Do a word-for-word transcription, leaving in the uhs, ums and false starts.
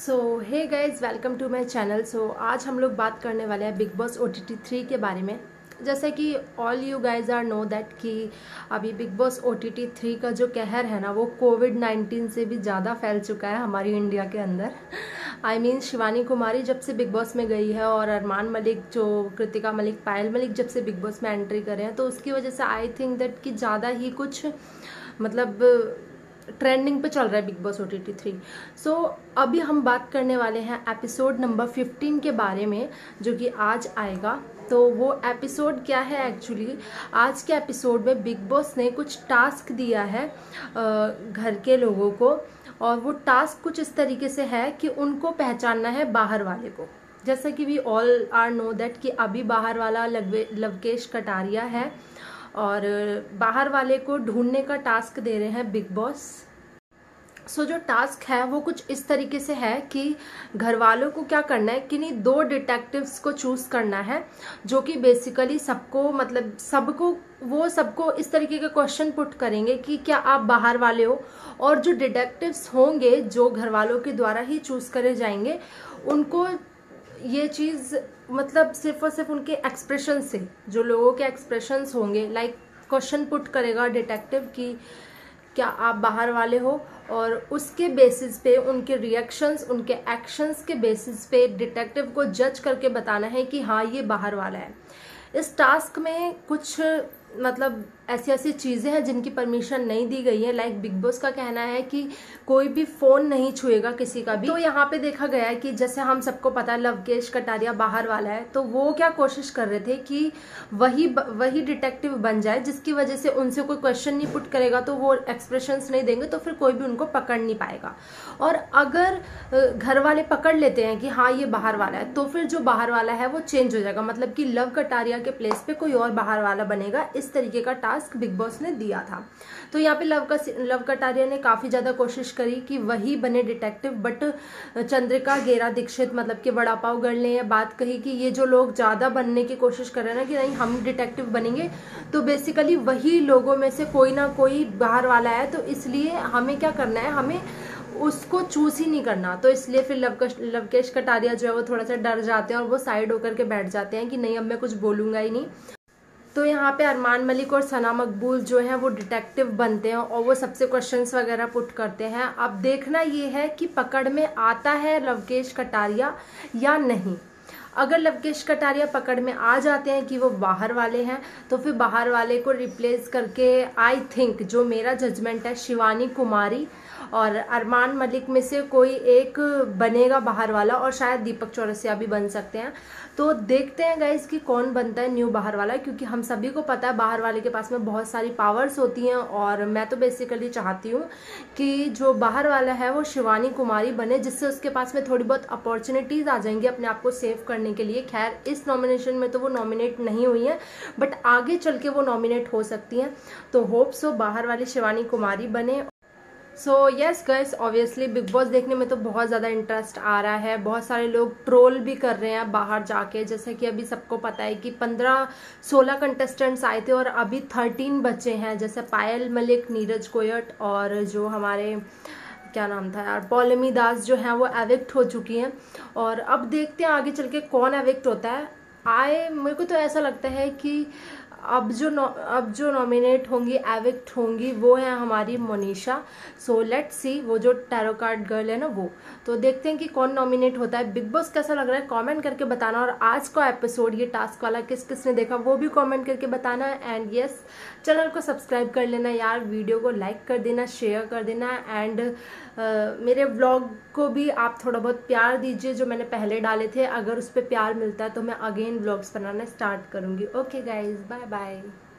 So hey guys, welcome to my channel. So आज हम लोग बात करने वाले हैं Bigg Boss O T T three के बारे में। जैसे कि all you guys are know that कि अभी Bigg Boss O T T three का जो कहर है ना, वो कोविड नाइन्टीन से भी ज़्यादा फैल चुका है हमारी इंडिया के अंदर। I I mean mean, Shivani Kumari जब से बिग बॉस में गई है और अरमान मलिक, जो कृतिका मलिक, पायल मलिक जब से बिग बॉस में एंट्री करे हैं, तो उसकी वजह से आई थिंक दैट कि ज़्यादा ही कुछ मतलब ट्रेंडिंग पे चल रहा है Bigg Boss O T T three. So अभी हम बात करने वाले हैं एपिसोड नंबर फिफ्टीन के बारे में, जो कि आज आएगा। तो वो एपिसोड क्या है एक्चुअली, आज के एपिसोड में बिग बॉस ने कुछ टास्क दिया है घर के लोगों को, और वो टास्क कुछ इस तरीके से है कि उनको पहचानना है बाहर वाले को। जैसा कि we all are know that कि अभी बाहर वाला लवकेश कटारिया है और बाहर वाले को ढूंढने का टास्क दे रहे हैं बिग बॉस। सो so, जो टास्क है वो कुछ इस तरीके से है कि घर वालों को क्या करना है कि नहीं, दो डिटेक्टिव्स को चूज करना है, जो कि बेसिकली सबको मतलब सबको वो सबको इस तरीके के क्वेश्चन पुट करेंगे कि क्या आप बाहर वाले हो, और जो डिटेक्टिव्स होंगे जो घर वालों के द्वारा ही चूज करे जाएंगे, उनको ये चीज़ मतलब सिर्फ और सिर्फ उनके एक्सप्रेशन से, जो लोगों के एक्सप्रेशंस होंगे, लाइक क्वेश्चन पुट करेगा डिटेक्टिव कि क्या आप बाहर वाले हो, और उसके बेसिस पे उनके रिएक्शंस, उनके एक्शंस के बेसिस पे डिटेक्टिव को जज करके बताना है कि हाँ ये बाहर वाला है। इस टास्क में कुछ मतलब ऐसी ऐसी चीज़ें हैं जिनकी परमिशन नहीं दी गई है। लाइक बिग बॉस का कहना है कि कोई भी फ़ोन नहीं छुएगा किसी का भी। तो यहाँ पे देखा गया है कि जैसे हम सबको पता है लवकेश कटारिया बाहर वाला है, तो वो क्या कोशिश कर रहे थे कि वही वही डिटेक्टिव बन जाए, जिसकी वजह से उनसे कोई क्वेश्चन नहीं पुट करेगा तो वो एक्सप्रेशंस नहीं देंगे, तो फिर कोई भी उनको पकड़ नहीं पाएगा। और अगर घर वाले पकड़ लेते हैं कि हाँ ये बाहर वाला है, तो फिर जो बाहर वाला है वो चेंज हो जाएगा, मतलब कि लव कटारिया के प्लेस पे कोई और बाहर वाला बनेगा। इस तरीके का टास्क बिग बॉस ने दिया था। तो यहाँ पे लव का लव कटारिया ने काफी ज्यादा कोशिश करी कि वही बने डिटेक्टिव, बट चंद्रिका गेरा दीक्षित मतलब कि वड़ा पाव गर्ल ने यह बात कही कि ये जो लोग ज्यादा बनने की कोशिश कर रहे हैं ना कि नहीं हम डिटेक्टिव बनेंगे, तो बेसिकली वही लोगों में से कोई ना कोई बाहर वाला है, तो इसलिए हमें क्या करना है, हमें उसको चूज ही नहीं करना। तो इसलिए फिर लव लवकेश कटारिया जो है वो थोड़ा सा डर जाते हैं और वो साइड होकर के बैठ जाते हैं कि नहीं अब मैं कुछ बोलूंगा ही नहीं। तो यहाँ पे अरमान मलिक और सना मकबूल जो है वो डिटेक्टिव बनते हैं और वो सबसे क्वेश्चंस वगैरह पुट करते हैं। अब देखना ये है कि पकड़ में आता है लवकेश कटारिया या नहीं। अगर लवकेश कटारिया पकड़ में आ जाते हैं कि वो बाहर वाले हैं, तो फिर बाहर वाले को रिप्लेस करके आई थिंक, जो मेरा जजमेंट है, शिवानी कुमारी और अरमान मलिक में से कोई एक बनेगा बाहर वाला, और शायद दीपक चौरसिया भी बन सकते हैं। तो देखते हैं गाइज कि कौन बनता है न्यू बाहर वाला, क्योंकि हम सभी को पता है बाहर वाले के पास में बहुत सारी पावर्स होती हैं, और मैं तो बेसिकली चाहती हूँ कि जो बाहर वाला है वो शिवानी कुमारी बने, जिससे उसके पास में थोड़ी बहुत अपॉर्चुनिटीज आ जाएंगी अपने आप को सेव करने के लिए। खैर इस नॉमिनेशन में तो वो नॉमिनेट नहीं हुई है, बट आगे चल के वो नॉमिनेट हो सकती हैं। तो होप सो बाहर वाली शिवानी कुमारी बने। So yes guys, obviously Bigg Boss देखने में तो बहुत ज़्यादा इंटरेस्ट आ रहा है। बहुत सारे लोग ट्रोल भी कर रहे हैं बाहर जाके, जैसे कि अभी सबको पता है कि पंद्रह सोलह कंटेस्टेंट्स आए थे और अभी थर्टीन बचे हैं, जैसे पायल मलिक, नीरज कोयट और जो हमारे क्या नाम था यार, पौलमी दास जो है वो एविक्ट हो चुकी हैं। और अब देखते हैं आगे चल के कौन एविक्ट होता है। आए मेरे को तो ऐसा लगता है कि अब जो अब जो नॉमिनेट होंगी, एविक्ट होंगी, वो है हमारी मोनिशा। सो लेट्स सी, वो जो टैरो कार्ड गर्ल है ना वो। तो देखते हैं कि कौन नॉमिनेट होता है। बिग बॉस कैसा लग रहा है कमेंट करके बताना, और आज का एपिसोड ये टास्क वाला किस किस ने देखा वो भी कमेंट करके बताना। एंड यस, चैनल को सब्सक्राइब कर लेना यार, वीडियो को लाइक कर देना, शेयर कर देना, एंड uh, मेरे व्लॉग को भी आप थोड़ा बहुत प्यार दीजिए। जो मैंने पहले डाले थे, अगर उस पर प्यार मिलता है तो मैं अगेन व्लॉग्स बनाना स्टार्ट करूँगी। Okay guys, bye bye.